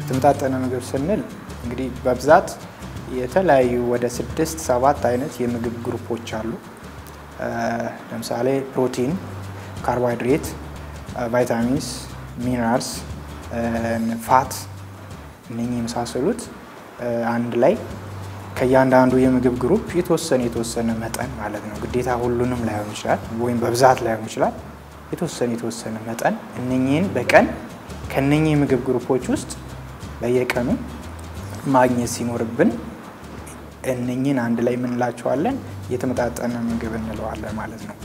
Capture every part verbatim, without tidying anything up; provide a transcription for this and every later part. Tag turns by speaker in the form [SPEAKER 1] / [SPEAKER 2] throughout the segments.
[SPEAKER 1] የተመጣጠነ ምግብ ስንል እንግዲህ በብዛት የተለያዩ ወደ ስድስት ሰባት አይነት የምግብ ግሩፖች አሉ። ለምሳሌ ፕሮቲን፣ ካርቦሃይድሬት፣ ቫይታሚንስ፣ ሚነራልስ፣ ፋት እነኚህ የመሳሰሉት አንድ ላይ ከእያንዳንዱ የምግብ ግሩፕ የተወሰነ የተወሰነ መጠን ማለት ነው። ግዴታ ሁሉንም ላይሆን ይችላል ወይም በብዛት ላይሆን ይችላል። የተወሰነ የተወሰነ መጠን እነኚህን በቀን ከነኚህ የምግብ ግሩፖች ውስጥ በየቀኑ ማግኘት ሲኖርብን እነኚህን አንድ ላይ ምን እንላቸዋለን? የተመጣጠነ ምግብ እንለዋለን ማለት ነው።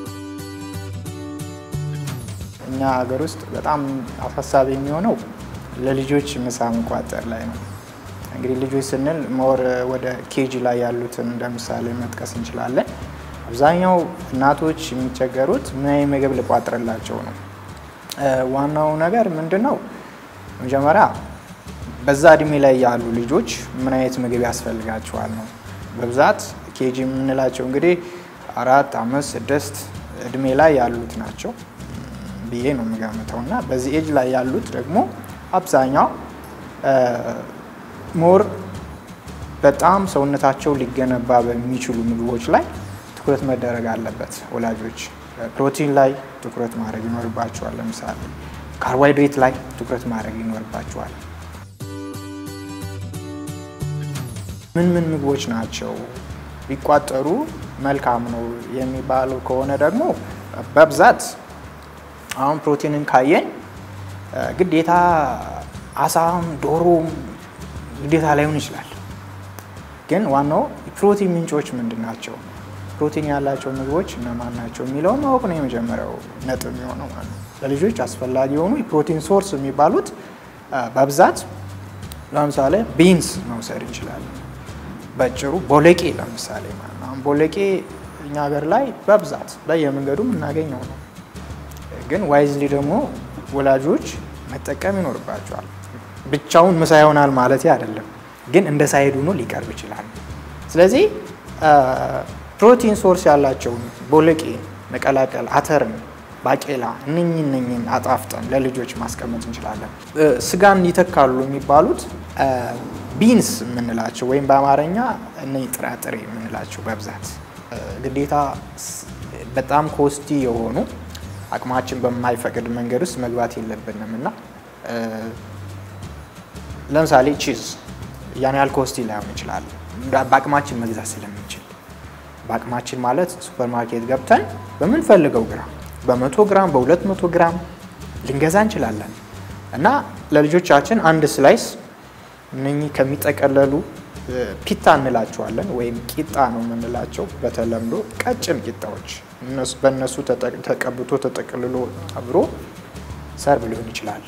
[SPEAKER 1] እኛ ሀገር ውስጥ በጣም አሳሳቢ የሚሆነው ለልጆች ምሳ መቋጠር ላይ ነው። እንግዲህ ልጆች ስንል ሞር ወደ ኬጂ ላይ ያሉትን እንደምሳሌ መጥቀስ እንችላለን። አብዛኛው እናቶች የሚቸገሩት ምን አይነት ምግብ ልቋጥርላቸው ነው። ዋናው ነገር ምንድነው? መጀመሪያ በዛ እድሜ ላይ ያሉ ልጆች ምን አይነት ምግብ ያስፈልጋቸዋል ነው። በብዛት ኬጂ የምንላቸው እንግዲህ አራት አምስት ስድስት እድሜ ላይ ያሉት ናቸው ብዬ ነው የምገምተውና በዚህ ኤጅ ላይ ያሉት ደግሞ አብዛኛው ሞር በጣም ሰውነታቸው ሊገነባ በሚችሉ ምግቦች ላይ ትኩረት መደረግ አለበት። ወላጆች ፕሮቲን ላይ ትኩረት ማድረግ ይኖርባቸዋል። ለምሳሌ ካርቦሃይድሬት ላይ ትኩረት ማድረግ ይኖርባቸዋል። ምን ምን ምግቦች ናቸው ቢቋጠሩ መልካም ነው የሚባሉ ከሆነ ደግሞ በብዛት አሁን ፕሮቲንን ካየን ግዴታ አሳም ዶሮም ግዴታ ላይሆን ይችላል። ግን ዋናው ፕሮቲን ምንጮች ምንድናቸው? ፕሮቲን ያላቸው ምግቦች እነማን ናቸው የሚለውን ማወቅ ነው የመጀመሪያው ነጥብ የሚሆነው ማለት ነው። ለልጆች አስፈላጊ የሆኑ የፕሮቲን ሶርስ የሚባሉት በብዛት ለምሳሌ ቢንስ መውሰድ እንችላለን። በጭሩ ቦለቄ ለምሳሌ ማለት ነው። ቦለቄ እኛ ሀገር ላይ በብዛት በየመንገዱ እናገኘው ነው። ግን ዋይዝሊ ደግሞ ወላጆች መጠቀም ይኖርባቸዋል። ብቻውን ምሳ ይሆናል ማለት አይደለም፣ ግን እንደ ሳይድ ሆኖ ሊቀርብ ይችላል። ስለዚህ ፕሮቲን ሶርስ ያላቸው ቦለቄ መቀላቀል፣ አተርን፣ ባቄላ እነኚህ እነኚህን አጣፍጠን ለልጆች ማስቀመጥ እንችላለን። ስጋን ይተካሉ የሚባሉት ቢንስ የምንላቸው ወይም በአማርኛ እነኚህ ጥራጥሬ የምንላቸው በብዛት ግዴታ በጣም ኮስቲ የሆኑ አቅማችን በማይፈቅድ መንገድ ውስጥ መግባት የለብንም እና ለምሳሌ ቺዝ ያን ያህል ኮስቲ ላይሆን ይችላል በአቅማችን መግዛት ስለምንችል። በአቅማችን ማለት ሱፐርማርኬት ገብተን በምንፈልገው ግራም በመቶ ግራም በሁለት መቶ ግራም ልንገዛ እንችላለን እና ለልጆቻችን አንድ ስላይስ እነኚህ ከሚጠቀለሉ ፒታ እንላቸዋለን ወይም ቂጣ ነው የምንላቸው በተለምዶ ቀጭን ቂጣዎች እነሱ በእነሱ ተቀብቶ ተጠቅልሎ አብሮ ሰርቭ ሊሆን ይችላል።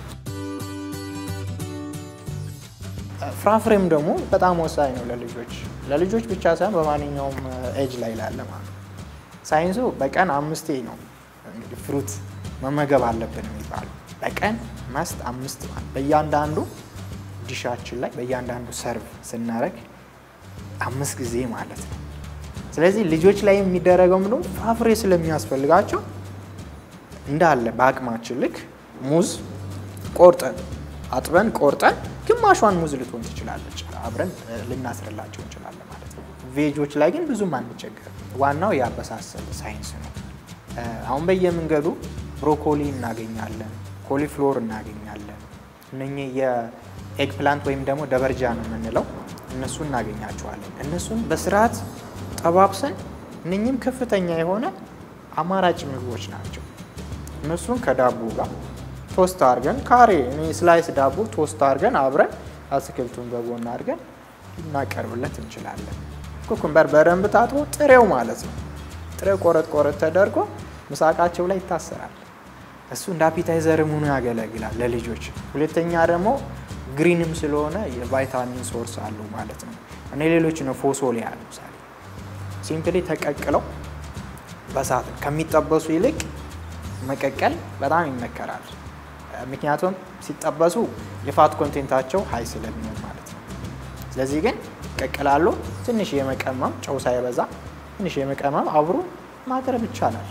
[SPEAKER 1] ፍራፍሬም ደግሞ በጣም ወሳኝ ነው ለልጆች ለልጆች ብቻ ሳይሆን በማንኛውም ኤጅ ላይ ላለ ማለት ነው። ሳይንሱ በቀን አምስቴ ነው እንግዲህ ፍሩት መመገብ አለብን የሚባለው። በቀን መስት አምስት ማለት በእያንዳንዱ ዲሻችን ላይ በእያንዳንዱ ሰርቭ ስናደርግ አምስት ጊዜ ማለት ነው። ስለዚህ ልጆች ላይ የሚደረገው ምንድነው? ፍራፍሬ ስለሚያስፈልጋቸው እንዳለ በአቅማችን ልክ ሙዝ ቆርጠን አጥበን ቆርጠን ግማሿን ሙዝ ልትሆን ትችላለች አብረን ልናስርላቸው እንችላለን ማለት ነው። ቬጆች ላይ ግን ብዙም አንቸገርም። ዋናው ያበሳሰል ሳይንስ ነው። አሁን በየመንገዱ ብሮኮሊ እናገኛለን፣ ኮሊፍሎር እናገኛለን። እነኚህ የኤግ ፕላንት ወይም ደግሞ ደበርጃ ነው የምንለው እነሱ እናገኛቸዋለን። እነሱን በስርዓት ጠባብሰን እነኚህም ከፍተኛ የሆነ አማራጭ ምግቦች ናቸው። እነሱን ከዳቦ ጋር ቶስት አድርገን ካሬ እኔ ስላይስ ዳቦ ቶስት አድርገን አብረን አትክልቱን በጎን አድርገን እናቀርብለት እንችላለን። ኩኩምበር በደንብ ታጥቦ ጥሬው ማለት ነው ጥሬው ቆረጥ ቆረጥ ተደርጎ ምሳቃቸው ላይ ይታሰራል። እሱ እንደ አፒታይዘር ሆኖ ያገለግላል ለልጆች። ሁለተኛ ደግሞ ግሪንም ስለሆነ የቫይታሚን ሶርስ አለው ማለት ነው። እኔ ሌሎች ነው ፎሶሊያ አሉ ሳሊ ሲምፕሊ ተቀቅለው በሳት ከሚጠበሱ ይልቅ መቀቀል በጣም ይመከራል። ምክንያቱም ሲጠበሱ የፋት ኮንቴንታቸው ሃይ ስለሚሆን ማለት ነው። ስለዚህ ግን ቀቀላሉ ትንሽ የመቀመም ጨው ሳይበዛ ትንሽ የመቀመም አብሮ ማቅረብ ይቻላል።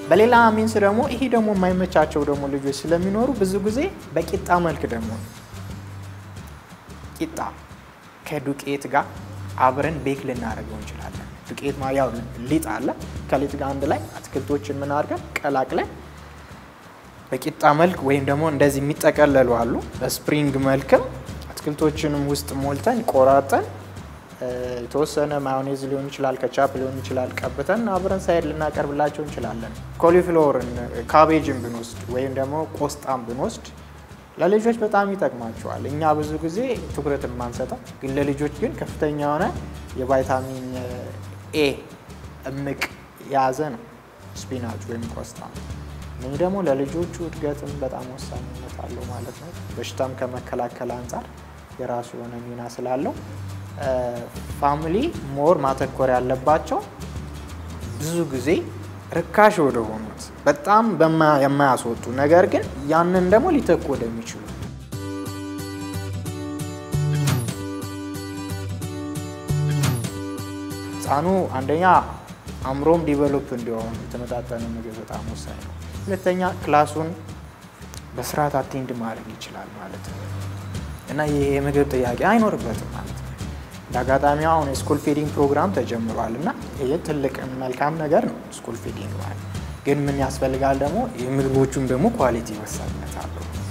[SPEAKER 1] በሌላ ሚንስ ደግሞ ይሄ ደግሞ የማይመቻቸው ደግሞ ልጆች ስለሚኖሩ ብዙ ጊዜ በቂጣ መልክ ደግሞ ቂጣ ከዱቄት ጋር አብረን ቤክ ልናደርገው እንችላለን። ዱቄት ማያው ሊጥ አለ ከሊጥ ጋር አንድ ላይ አትክልቶችን ምን አድርገን ቀላቅለን በቂጣ መልክ ወይም ደግሞ እንደዚህ የሚጠቀለሉ አሉ። በስፕሪንግ መልክም አትክልቶችንም ውስጥ ሞልተን ቆራርጠን የተወሰነ ማዮኔዝ ሊሆን ይችላል ከቻፕ ሊሆን ይችላል ቀብተን አብረን ሳይድ ልናቀርብላቸው እንችላለን። ኮሊፍላወርን ካቤጅን ብንወስድ ወይም ደግሞ ቆስጣን ብንወስድ ለልጆች በጣም ይጠቅማቸዋል። እኛ ብዙ ጊዜ ትኩረት የማንሰጠው ግን ለልጆች ግን ከፍተኛ የሆነ የቫይታሚን ኤ እምቅ የያዘ ነው ስፒናች ወይም ቆስጣ። እነዚህ ደግሞ ለልጆቹ እድገትም በጣም ወሳኝነት አለው ማለት ነው። በሽታም ከመከላከል አንፃር የራሱ የሆነ ሚና ስላለው ፋሚሊ ሞር ማተኮር ያለባቸው ብዙ ጊዜ ርካሽ ወደ ሆኑት በጣም የማያስወጡ ነገር ግን ያንን ደግሞ ሊተኩ ወደሚችሉ ህፃኑ አንደኛ አምሮም ዲቨሎፕ እንዲሆን የተመጣጠነ ምግብ በጣም ወሳኝ ነው። ሁለተኛ ክላሱን በስርዓት አቴንድ ማድረግ ይችላል ማለት ነው እና ይሄ የምግብ ጥያቄ አይኖርበትም ማለት ነው። ዳጋታሚ አሁን ስኩል ፊዲንግ ፕሮግራም ተጀምሯል እና ይሄ ትልቅ መልካም ነገር ነው ስኩል ፊዲንግ ማለት ግን ምን ያስፈልጋል ደግሞ የምግቦቹም ደግሞ ኳሊቲ ወሳኝነት አለው።